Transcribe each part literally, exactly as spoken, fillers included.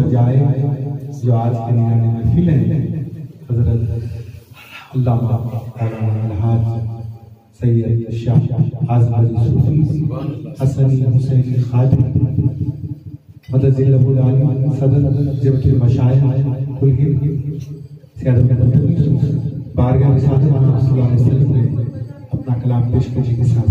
जाए जो आज के निराने महफिल है। हजरत अल्लामा अलहाज सैयद शाह आज़म अली सूफी हसनी हुसैनी खादिम मददिल्लाहुल आली सदर जबकि मशाइख कुल हिंद बारगाह रिसालत सल्लल्लाहु अलैहि वसल्लम ने अपना कलाम पेश करने के साथ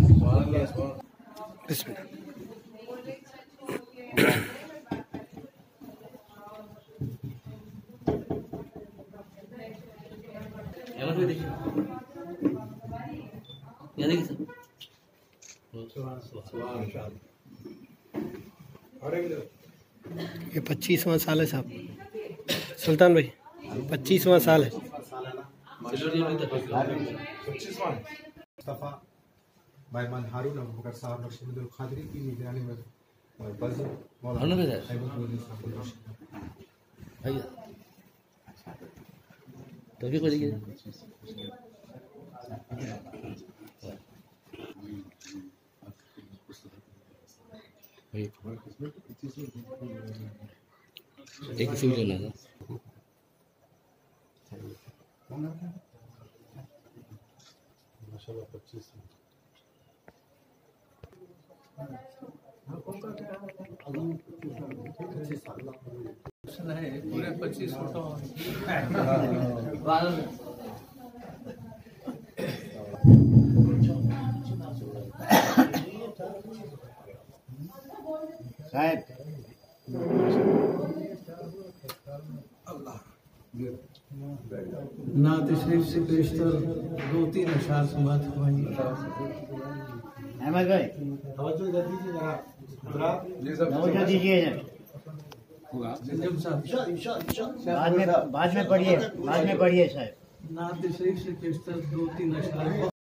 ये पच्चीसवां साल है साहब, सुल्तान भाई पच्चीसवां साल है। मुस्तफा बैमान हारून अबू बकर साहब नक्शबंदुल खादरी की निगरानी में बज़ मौलाना अहमद भैया तभी को देखिए एक इसी में लेना था माशाल्लाह पच्चीस पूरे पच्चीस फोटो साहब नात शरीफ से बेशतर दो तीन अशार समात हुई। अहमद भाई तवज्जो कर दीजिए जरा तवज्जो दीजिए बाद में बाद में पढ़िए बाद में पढ़िए साहब। नात शरीफ से बेशतर दो तीन अशार